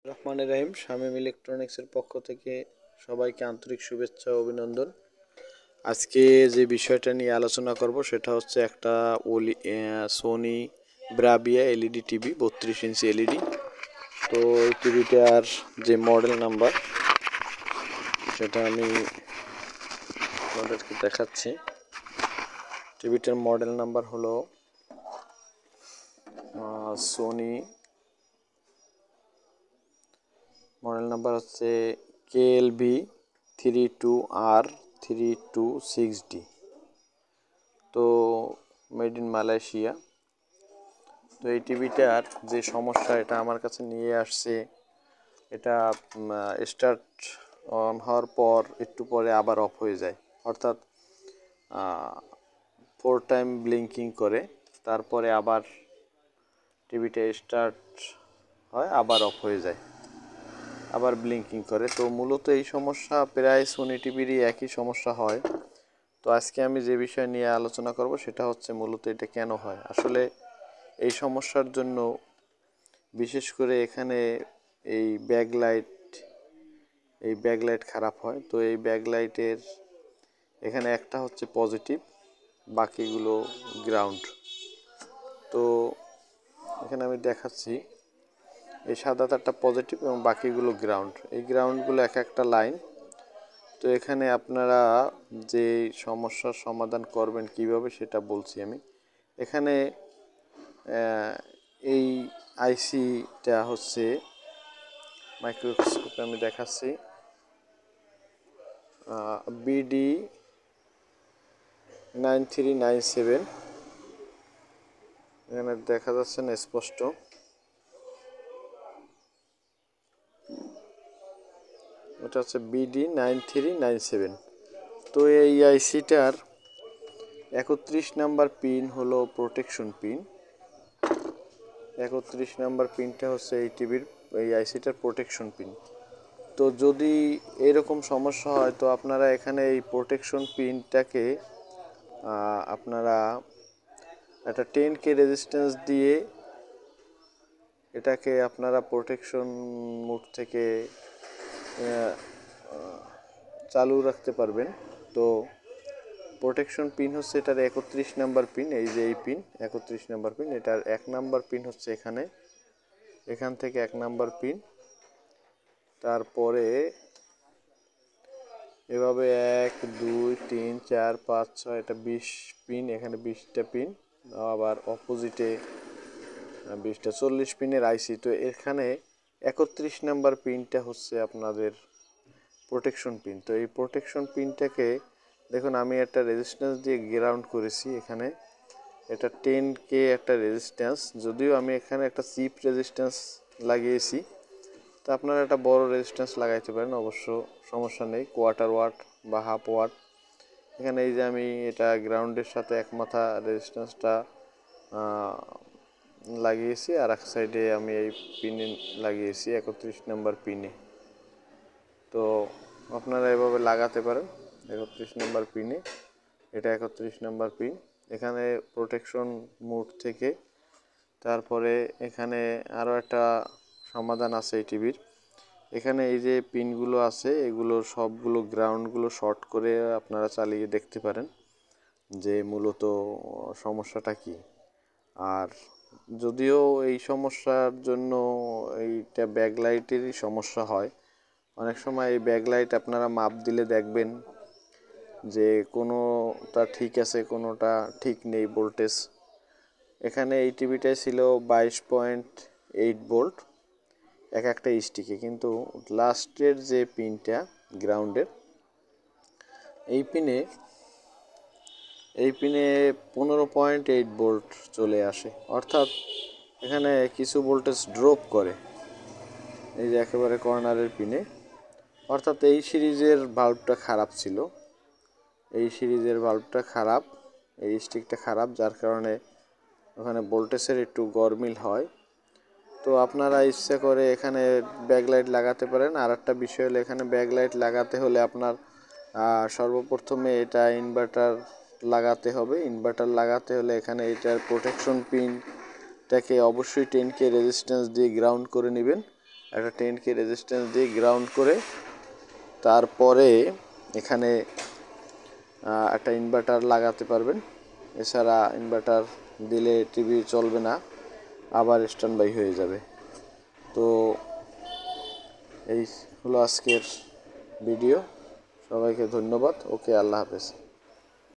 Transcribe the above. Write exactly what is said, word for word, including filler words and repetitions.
রহমানির রহিম শামীম ইলেকট্রনিক্সের পক্ষ থেকে সবাইকে আন্তরিক শুভেচ্ছা ও অভিনন্দন। আজকে যে বিষয়টা নিয়ে আলোচনা করব সেটা হচ্ছে একটা ওলি সোনি ব্রাভিয়া এলইডি টিভি বত্রিশ ইঞ্চি এলইডি। তো এই টিভিটার যে মডেল নাম্বার সেটা আমি আপনাদেরকে দেখাচ্ছি। টিভিটার মডেল নাম্বার হলো সোনি মডেল নাম্বার হচ্ছে K L V three two R three two six D. তো মেড ইন মালয়েশিয়া। তো এই টিভিটার যে সমস্যা এটা আমার কাছে নিয়ে আসছে, এটা স্টার্ট অন হওয়ার পর একটু পরে আবার অফ হয়ে যায়, অর্থাৎ ফোর টাইম ব্লিঙ্কিং করে, তারপরে আবার টিভিটা স্টার্ট হয় আবার অফ হয়ে যায়, আবার ব্লিঙ্কিং করে। তো মূলত এই সমস্যা প্রায় সোনি টিভিরই একই সমস্যা হয়। তো আজকে আমি যে বিষয় নিয়ে আলোচনা করব সেটা হচ্ছে মূলত এটা কেন হয়। আসলে এই সমস্যার জন্য বিশেষ করে এখানে এই ব্যাকলাইট এই ব্যাকলাইট খারাপ হয়। তো এই ব্যাকলাইটের এখানে একটা হচ্ছে পজিটিভ, বাকিগুলো গ্রাউন্ড। তো এখানে আমি দেখাচ্ছি এই সাদা তারটা পজিটিভ এবং বাকিগুলো গ্রাউন্ড। এই গ্রাউন্ডগুলো এক একটা লাইন। তো এখানে আপনারা যে সমস্যার সমাধান করবেন কিভাবে সেটা বলছি আমি। এখানে এই আইসিটা হচ্ছে মাইক্রোস্কোপে আমি দেখাচ্ছি BD nine three nine seven. এখানে দেখা যাচ্ছে না স্পষ্ট। এটা হচ্ছে BD nine three nine seven. তো এই আইসিটার একত্রিশ নাম্বার পিন হলো প্রোটেকশন পিন। একত্রিশ নাম্বার পিনটা হচ্ছে এই টিভির এই আইসিটার প্রোটেকশন পিন। তো যদি এরকম সমস্যা হয় তো আপনারা এখানে এই প্রোটেকশন পিনটাকে আপনারা একটা টেন কে রেজিস্ট্যান্স দিয়ে এটাকে আপনারা প্রোটেকশন মোড থেকে চালু রাখতে পারবেন। তো প্রোটেকশন পিন হচ্ছে এটার একত্রিশ নাম্বার পিন, এই যে এই পিন একত্রিশ নাম্বার পিন। এটার এক নাম্বার পিন হচ্ছে এখানে, এখান থেকে এক নাম্বার পিন, তারপরে এভাবে এক দুই তিন চার পাঁচ ছয়, এটা বিশ পিন, এখানে বিশটা পিন, আবার অপোজিটে বিশটা, চল্লিশ পিনের আইসি। তো এখানে একত্রিশ নাম্বার পিনটা হচ্ছে আপনাদের প্রোটেকশন পিন। তো এই প্রোটেকশন পিনটাকে দেখুন আমি একটা রেজিস্ট্যান্স দিয়ে গ্রাউন্ড করেছি। এখানে এটা টেন কে একটা রেজিস্ট্যান্স, যদিও আমি এখানে একটা চিপ রেজিস্ট্যান্স লাগিয়েছি। তো আপনারা একটা বড় রেজিস্ট্যান্স লাগাইতে পারেন, অবশ্য সমস্যা নেই, কোয়ার্টার ওয়াট বা হাফ ওয়াট। এখানে এই যে আমি এটা গ্রাউন্ডের সাথে এক মাথা রেজিস্ট্যান্সটা লাগিয়েছি, আর এক সাইডে আমি এই পিনে লাগিয়েছি একত্রিশ নাম্বার পিনে। তো আপনারা এভাবে লাগাতে পারেন একত্রিশ নাম্বার পিনে। এটা একত্রিশ নাম্বার পিন, এখানে প্রোটেকশন মোড থেকে। তারপরে এখানে আরও একটা সমাধান আছে এই টিভির। এখানে এই যে পিনগুলো আছে এগুলো সবগুলো গ্রাউন্ডগুলো শর্ট করে আপনারা চালিয়ে দেখতে পারেন যে মূলত সমস্যাটা কি। আর যদিও এই সমস্যার জন্য এইটা ব্যাকলাইটেরই সমস্যা হয়, অনেক সময় এই ব্যাকলাইট আপনারা মাপ দিলে দেখবেন যে কোনোটা ঠিক আছে কোনোটা ঠিক নেই ভোল্টেজ। এখানে এই টিভিটায় ছিল বাইশ পয়েন্ট এইট ভোল্ট এক একটা স্টিকে, কিন্তু লাস্টের যে পিনটা গ্রাউন্ডের এই পিনে এই পিনে পনেরো পয়েন্ট এইট ভোল্ট চলে আসে, অর্থাৎ এখানে কিছু ভোল্টেজ ড্রপ করে এই যে একেবারে কর্নারের পিনে। অর্থাৎ এই সিরিজের বাল্বটা খারাপ ছিল, এই সিরিজের বাল্বটা খারাপ, এই স্টিকটা খারাপ, যার কারণে ওখানে ভোল্টেজের একটু গরমিল হয়। তো আপনারা ইচ্ছা করে এখানে ব্যাকলাইট লাগাতে পারেন। আর একটা বিষয় হলো এখানে ব্যাকলাইট লাগাতে হলে আপনার সর্বপ্রথমে এটা ইনভার্টার লাগাতে হবে। ইনভার্টার লাগাতে হলে এখানে এটার প্রোটেকশন পিনটাকে অবশ্যই টেন কে রেজিস্ট্যান্স দিয়ে গ্রাউন্ড করে নেবেন, একটা টেন কে রেজিস্ট্যান্স দিয়ে গ্রাউন্ড করে তারপরে এখানে একটা ইনভার্টার লাগাতে পারবেন। এছাড়া ইনভার্টার দিলে টিভি চলবে না, আবার স্ট্যান্ড বাই হয়ে যাবে। তো এই হলো আজকের ভিডিও। সবাইকে ধন্যবাদ। ওকে, আল্লাহ হাফেজ।